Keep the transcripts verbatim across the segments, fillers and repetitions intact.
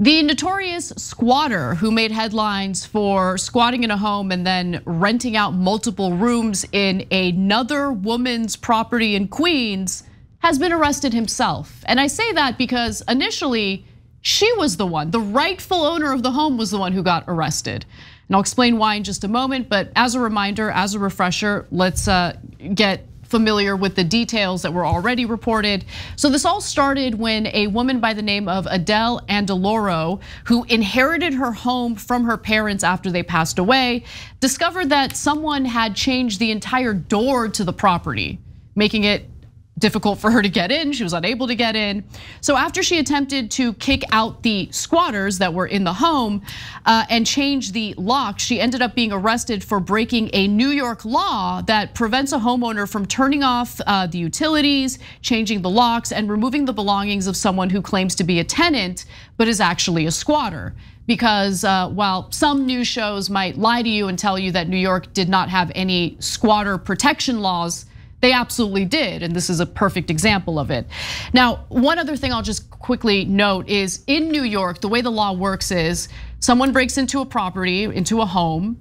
The notorious squatter who made headlines for squatting in a home and then renting out multiple rooms in another woman's property in Queens has been arrested himself. And I say that because initially she was the one, the rightful owner of the home was the one who got arrested. And I'll explain why in just a moment, but as a reminder, as a refresher, let's get familiar with the details that were already reported. So this all started when a woman by the name of Adele Andeloro, who inherited her home from her parents after they passed away, discovered that someone had changed the entire door to the property, making it difficult for her to get in. She was unable to get in. So after she attempted to kick out the squatters that were in the home and change the lock, she ended up being arrested for breaking a New York law that prevents a homeowner from turning off the utilities, changing the locks, and removing the belongings of someone who claims to be a tenant but is actually a squatter. Because while some news shows might lie to you and tell you that New York did not have any squatter protection laws, they absolutely did, and this is a perfect example of it. Now, one other thing I'll just quickly note is in New York, the way the law works is someone breaks into a property, into a home,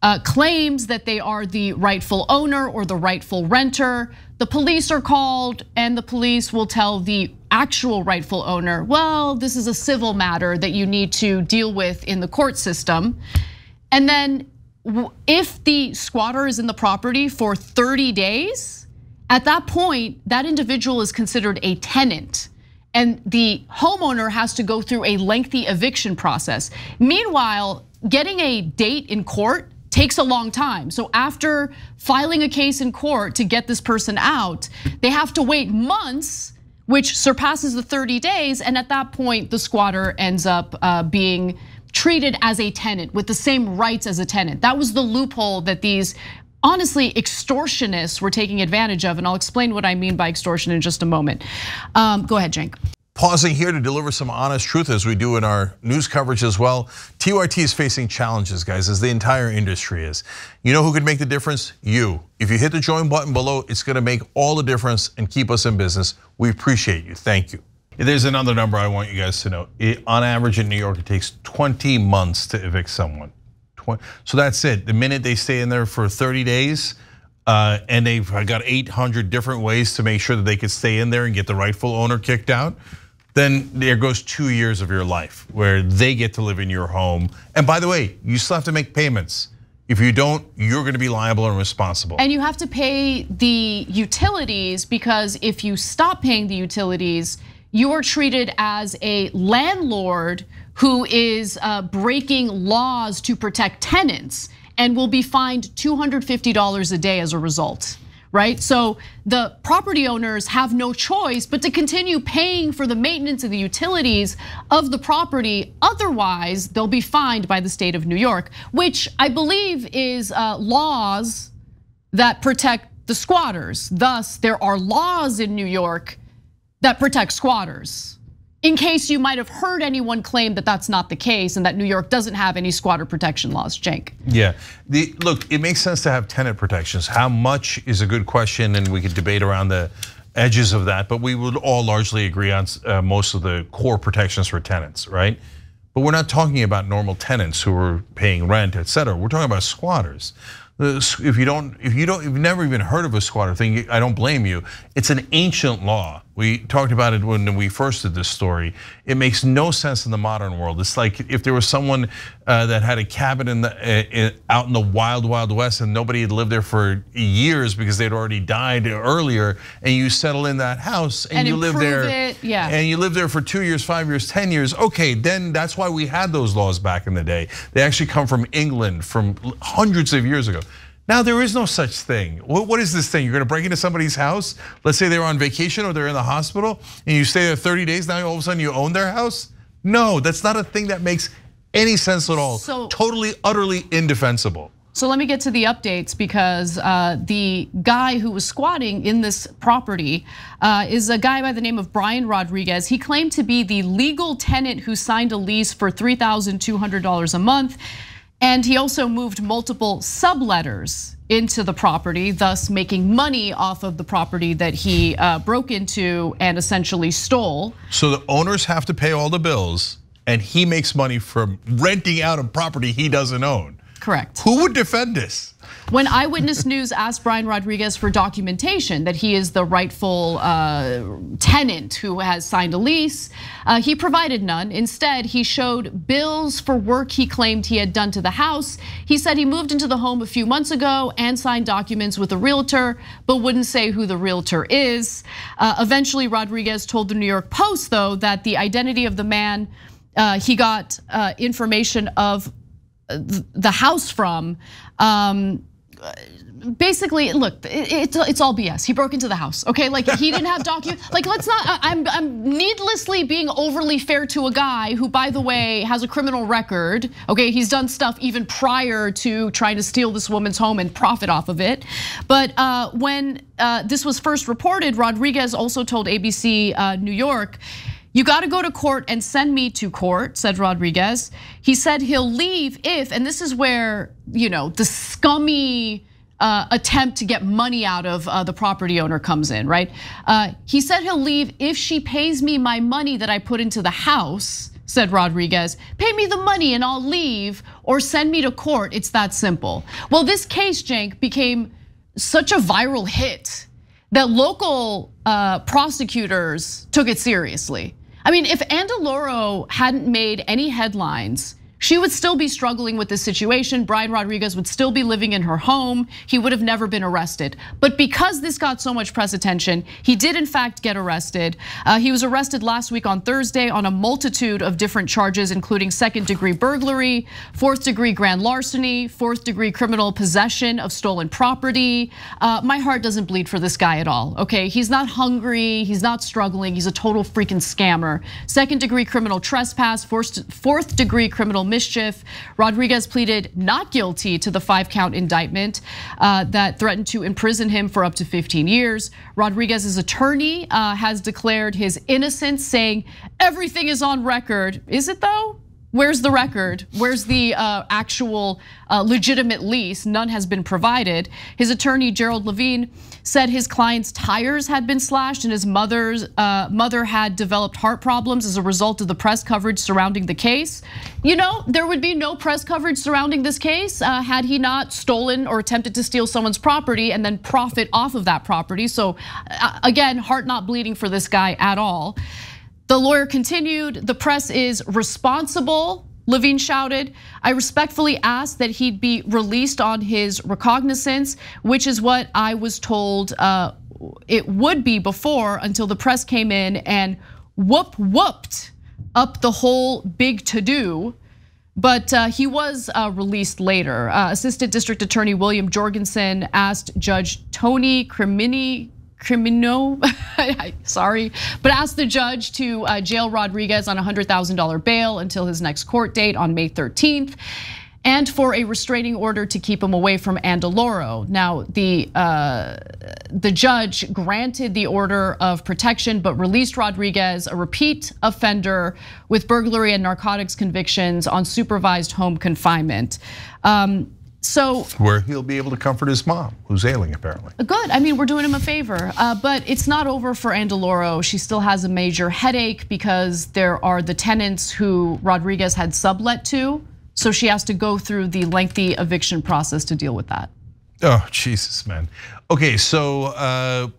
claims that they are the rightful owner or the rightful renter. The police are called and the police will tell the actual rightful owner, well, this is a civil matter that you need to deal with in the court system. And then if the squatter is in the property for thirty days, at that point, that individual is considered a tenant and the homeowner has to go through a lengthy eviction process. Meanwhile, getting a date in court takes a long time. So after filing a case in court to get this person out, they have to wait months, which surpasses the thirty days. And at that point, the squatter ends up being treated as a tenant with the same rights as a tenant. That was the loophole that these honestly extortionists were taking advantage of, and I'll explain what I mean by extortion in just a moment. Um, go ahead, Cenk. Pausing here to deliver some honest truth as we do in our news coverage as well. T Y T is facing challenges, guys, as the entire industry is. You know who could make the difference? You. If you hit the join button below, it's gonna make all the difference and keep us in business. We appreciate you, thank you. There's another number I want you guys to know. It, on average in New York, it takes twenty months to evict someone. So that's it. The minute they stay in there for thirty days, uh, and they've got eight hundred different ways to make sure that they could stay in there and get the rightful owner kicked out, then there goes two years of your life where they get to live in your home. And by the way, you still have to make payments. If you don't, you're gonna be liable and responsible. And you have to pay the utilities, because if you stop paying the utilities, you are treated as a landlord who is breaking laws to protect tenants and will be fined two hundred fifty dollars a day as a result, right? So the property owners have no choice but to continue paying for the maintenance and the utilities of the property. Otherwise, they'll be fined by the state of New York, which I believe is laws that protect the squatters. Thus, there are laws in New York that protect squatters. In case you might have heard anyone claim that that's not the case and that New York doesn't have any squatter protection laws, Cenk. Yeah, the, look, it makes sense to have tenant protections. How much is a good question, and we could debate around the edges of that, but we would all largely agree on most of the core protections for tenants, right? But we're not talking about normal tenants who are paying rent, et cetera. We're talking about squatters. If you don't, if you don't, if you've never even heard of a squatter thing, I don't blame you. It's an ancient law. We talked about it when we first did this story. It makes no sense in the modern world. It's like if there was someone that had a cabin in the out in the wild, wild west, and nobody had lived there for years because they'd already died earlier, and you settle in that house and, and you live there, it, yeah. and you live there for two years, five years, ten years. Okay, then that's why we had those laws back in the day. They actually come from England from hundreds of years ago. Now there is no such thing. What is this thing? You're gonna break into somebody's house? Let's say they're on vacation or they're in the hospital and you stay there thirty days, now all of a sudden you own their house? No, that's not a thing that makes any sense at all. So, totally, utterly indefensible. So let me get to the updates, because the guy who was squatting in this property is a guy by the name of Brian Rodriguez. He claimed to be the legal tenant who signed a lease for three thousand two hundred dollars a month. And he also moved multiple subletters into the property, thus making money off of the property that he broke into and essentially stole. So the owners have to pay all the bills, and he makes money from renting out a property he doesn't own. Correct. Who would defend this? When Eyewitness News asked Brian Rodriguez for documentation that he is the rightful uh, tenant who has signed a lease, uh, he provided none. Instead, he showed bills for work he claimed he had done to the house. He said he moved into the home a few months ago and signed documents with a realtor, but wouldn't say who the realtor is. Uh, eventually, Rodriguez told the New York Post, though, that the identity of the man uh, he got uh, information of the house from, um, basically, look, it's it's all B S. He broke into the house, okay? Like he didn't have documents. Like let's not. I'm I'm needlessly being overly fair to a guy who, by the way, has a criminal record. Okay, he's done stuff even prior to trying to steal this woman's home and profit off of it. But uh, when uh, this was first reported, Rodriguez also told A B C uh, New York, "You got to go to court and send me to court," said Rodriguez. He said he'll leave if, and this is where, you know, the scummy uh, attempt to get money out of uh, the property owner comes in, right? Uh, he said he'll leave if she pays me my money that I put into the house, said Rodriguez. "Pay me the money and I'll leave, or send me to court. It's that simple." Well, this case, Cenk, became such a viral hit that local uh, prosecutors took it seriously. I mean, if Andaloro hadn't made any headlines, she would still be struggling with this situation. Brian Rodriguez would still be living in her home. He would have never been arrested. But because this got so much press attention, he did in fact get arrested. Uh, he was arrested last week on Thursday on a multitude of different charges, including second degree burglary, fourth degree grand larceny, fourth degree criminal possession of stolen property. Uh, my heart doesn't bleed for this guy at all, okay? He's not hungry, he's not struggling, he's a total freaking scammer. Second degree criminal trespass, fourth degree criminal mischief. Rodriguez pleaded not guilty to the five count indictment uh, that threatened to imprison him for up to fifteen years. Rodriguez's attorney uh, has declared his innocence, saying everything is on record. Is it though? Where's the record? Where's the uh, actual uh, legitimate lease? None has been provided. His attorney, Gerald Levine, said his client's tires had been slashed and his mother's uh, mother had developed heart problems as a result of the press coverage surrounding the case. You know, there would be no press coverage surrounding this case uh, had he not stolen or attempted to steal someone's property and then profit off of that property. So again, heart not bleeding for this guy at all. The lawyer continued, "The press is responsible," Levine shouted. "I respectfully asked that he'd be released on his recognizance, which is what I was told uh, it would be before, until the press came in and whoop whooped up the whole big to-do." But he was released later. Assistant District Attorney William Jorgensen asked Judge Tony Crimini, Crimino, sorry, but asked the judge to jail Rodriguez on a one hundred thousand dollar bail until his next court date on May thirteenth, and for a restraining order to keep him away from Andaloro. Now, the uh, the judge granted the order of protection, but released Rodriguez, a repeat offender with burglary and narcotics convictions, on supervised home confinement. Um, So where he'll be able to comfort his mom, who's ailing apparently. Good, I mean, we're doing him a favor, but it's not over for Andaloro. She still has a major headache because there are the tenants who Rodriguez had sublet to, so she has to go through the lengthy eviction process to deal with that. Oh, Jesus, man. Okay, so uh,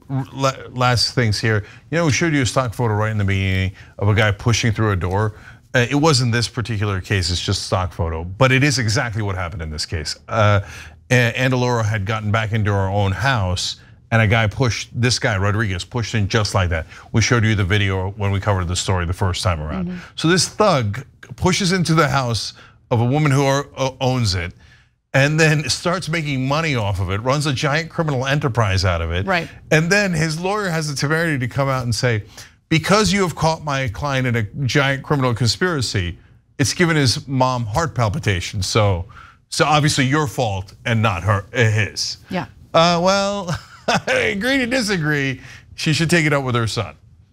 last things here. You know, we showed you a stock photo right in the beginning of a guy pushing through a door. It wasn't this particular case, it's just stock photo, but it is exactly what happened in this case. Uh, Andaloro had gotten back into her own house and a guy pushed, this guy, Rodriguez, pushed in just like that. We showed you the video when we covered the story the first time around. Mm-hmm. So this thug pushes into the house of a woman who owns it and then starts making money off of it, runs a giant criminal enterprise out of it. Right. And then his lawyer has the temerity to come out and say, because you have caught my client in a giant criminal conspiracy, it's given his mom heart palpitations. So, so obviously your fault and not her, his. Yeah. Uh, well, I agree to disagree. She should take it up with her son.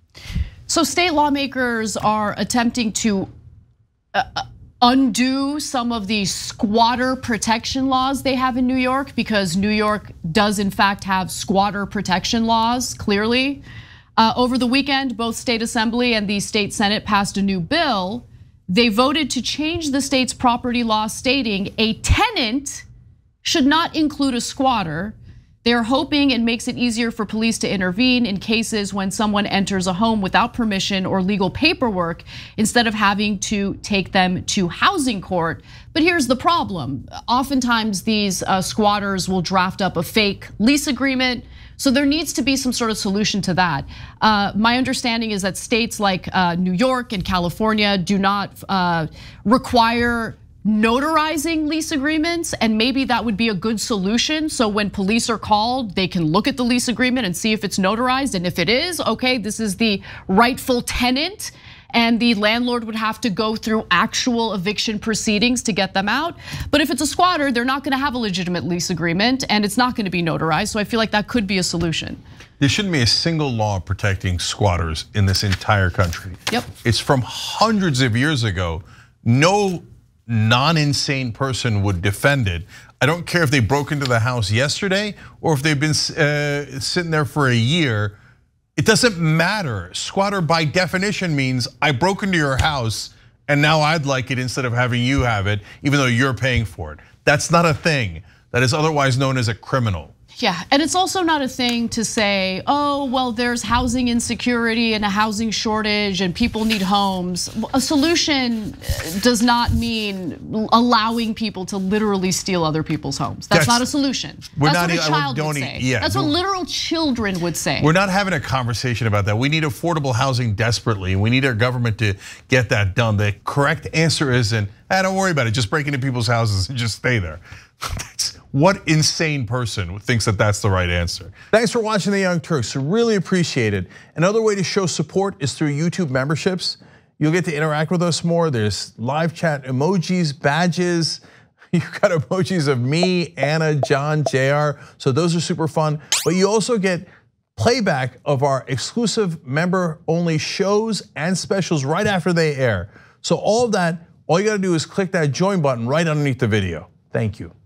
So state lawmakers are attempting to undo some of the squatter protection laws they have in New York, because New York does in fact have squatter protection laws, clearly. Uh, over the weekend, both state assembly and the state senate passed a new bill they voted to change the state's property law, stating a tenant should not include a squatter. They're hoping it makes it easier for police to intervene in cases when someone enters a home without permission or legal paperwork, instead of having to take them to housing court. But here's the problem. Oftentimes these squatters will draft up a fake lease agreement. So there needs to be some sort of solution to that. Uh, my understanding is that states like uh, New York and California do not uh, require notarizing lease agreements, and maybe that would be a good solution. So when police are called, they can look at the lease agreement and see if it's notarized, and if it is, okay, this is the rightful tenant, and the landlord would have to go through actual eviction proceedings to get them out. But if it's a squatter, they're not gonna have a legitimate lease agreement, and it's not gonna be notarized, so I feel like that could be a solution. There shouldn't be a single law protecting squatters in this entire country. Yep. It's from hundreds of years ago. No non-insane person would defend it. I don't care if they broke into the house yesterday or if they've been uh, sitting there for a year. It doesn't matter. Squatter by definition means I broke into your house and now I'd like it instead of having you have it, even though you're paying for it. That's not a thing. That is otherwise known as a criminal. Yeah, and it's also not a thing to say, oh, well, there's housing insecurity and a housing shortage and people need homes. A solution does not mean allowing people to literally steal other people's homes. That's, That's not a solution. That's not, what a child would say. Yeah, That's what literal children would say. We're not having a conversation about that. We need affordable housing desperately, and we need our government to get that done. The correct answer isn't, ah, don't worry about it, just break into people's houses and just stay there. What insane person thinks that that's the right answer? Thanks for watching the Young Turks, really appreciate it. Another way to show support is through YouTube memberships. You'll get to interact with us more. There's live chat emojis, badges. You've got emojis of me, Anna, John, J R, so those are super fun. But you also get playback of our exclusive member-only shows and specials right after they air. So all of that, all you gotta do is click that join button right underneath the video. Thank you.